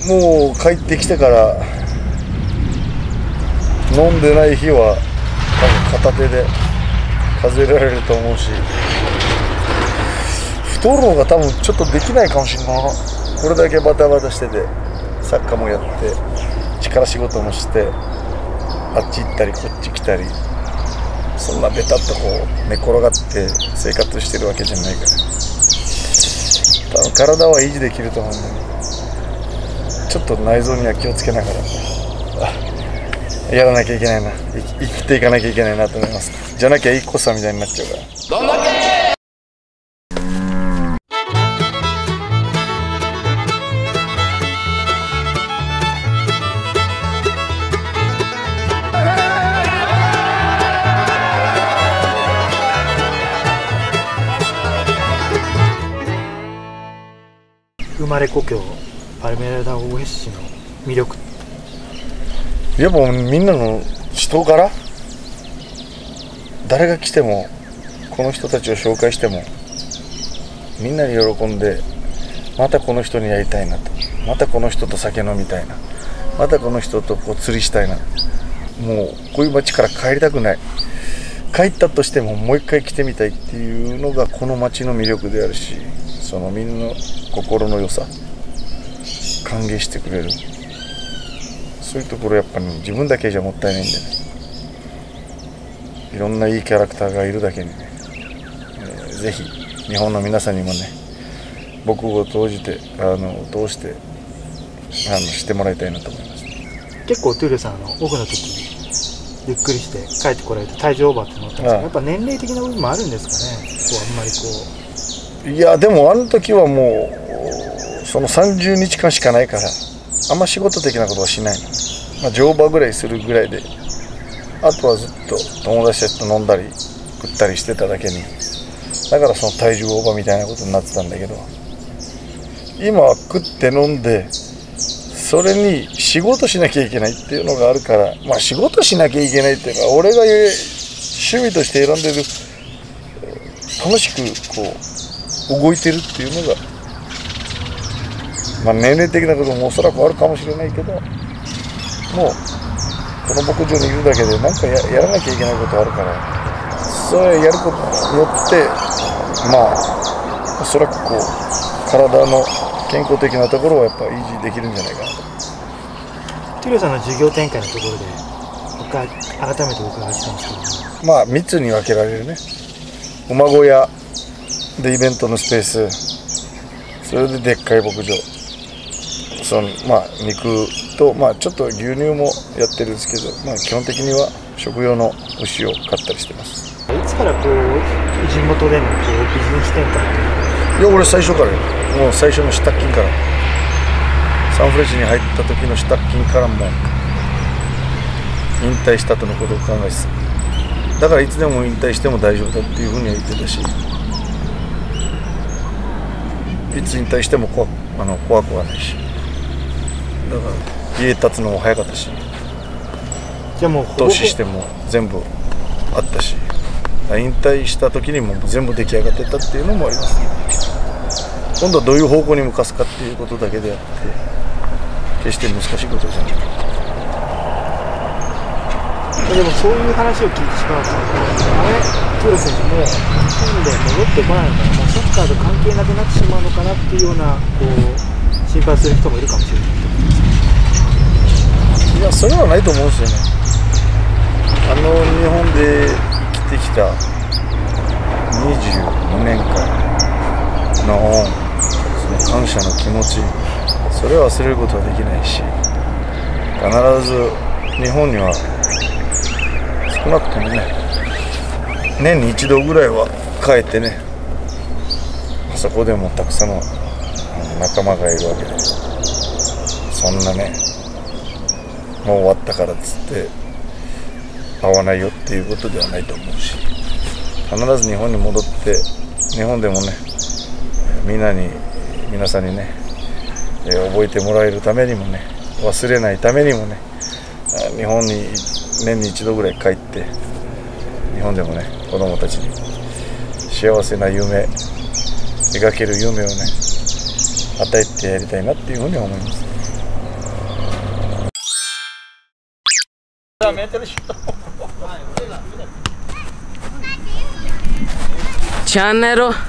もう帰ってきてから飲んでない日は多分片手で数えられると思うし、太るのが多分ちょっとできないかもしれない。これだけバタバタしてて、サッカーもやって力仕事もして、あっち行ったりこっち来たり、そんなベタっとこう寝転がって生活してるわけじゃないから、多分体は維持できると思うんで、ちょっと内臓には気をつけながらやらなきゃいけないな、生きていかなきゃいけないなと思います。じゃなきゃいい子さんみたいになっちゃうから。どんだけ生まれ故郷パルメラダ大橋市の魅力、 やっぱみんなの人柄、誰が来てもこの人たちを紹介してもみんなに喜んで、またこの人に会いたいなと、またこの人と酒飲みたいな、またこの人とこう釣りしたいな、もうこういう町から帰りたくない、帰ったとしてももう一回来てみたいっていうのがこの町の魅力であるし、そのみんなの心の良さ、歓迎してくれる、そういうところやっぱり、自分だけじゃもったいないんでね、いろんないいキャラクターがいるだけにね、ぜひ日本の皆さんにもね、僕を通して通してしてもらいたいなと思います。 結構トゥールさんオフの時ゆっくりして帰ってこられて体重オーバーって乗ったんですけど、やっぱ年齢的な部分もあるんですかね。こうあんまりこう、いやでもあの時はもうその30日間しかないから、あんま仕事的なことはしないの、乗馬ぐらいするぐらいで、あとはずっと友達たちと飲んだり食ったりしてただけに、だからその体重オーバーみたいなことになってたんだけど、今は食って飲んで、それに仕事しなきゃいけないっていうのがあるから、仕事しなきゃいけないっていうのは俺が趣味として選んでる、楽しくこう動いてるっていうのが、年齢的なこともおそらくあるかもしれないけど、もうこの牧場にいるだけで何か やらなきゃいけないことあるから、それやることによっておそらくこう体の健康的なところはやっぱ維持できるんじゃないかなと。 トゥルさんの授業展開のところで改めてお伺いしたんですけど、 3つに分けられるね。馬小屋でイベントのスペース、それででっかい牧場、その肉とちょっと牛乳もやってるんですけど、基本的には食用の牛を飼ったりしてます。 いつからこう地元でのこうビジネス展開っていうのは？ いや俺最初からよ、もう最初の支度金から、サンフレッチェに入った時の支度金からもう引退したとのことを考えてた。だからいつでも引退しても大丈夫だっていうふうには言ってたし、いつ引退しても怖くはないし、だから家建つのも早かったし、 じゃあもう投資しても全部あったし、引退した時にも全部出来上がってたっていうのもあります。今度はどういう方向に向かすかっていうことだけであって、決して難しいことじゃない。 でもそういう話を聞いてしまうと、トゥール選手も日本で戻ってこないのかな、サッカーと関係なくなってしまうのかなっていうようなこう心配する人もいるかもしれないと思います。 いやそれはないと思うんですよね。日本で生きてきた22年間のその感謝の気持ち、それは忘れることはできないし、必ず日本には少なくともね、年に一度ぐらいは帰ってね、そこでもたくさんの仲間がいるわけで、そんなねもう終わったからっつって会わないよっていうことではないと思うし、必ず日本に戻って日本でもね皆さんにね、覚えてもらえるためにもね、忘れないためにもね、日本に年に一度ぐらい帰って日本でもね子供たちに幸せな夢、描ける夢をね与えてやりたいなっていうふうに思います。 メートルシュート。 チャンネル。